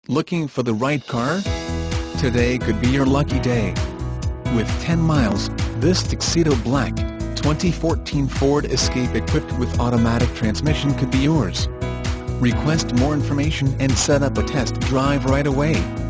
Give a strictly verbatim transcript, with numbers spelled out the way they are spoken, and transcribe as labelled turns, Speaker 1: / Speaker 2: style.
Speaker 1: Looking for the right car? Today could be your lucky day. With ten miles, this Tuxedo Black, twenty fourteen Ford Escape equipped with automatic transmission could be yours. Request more information and set up a test drive right away.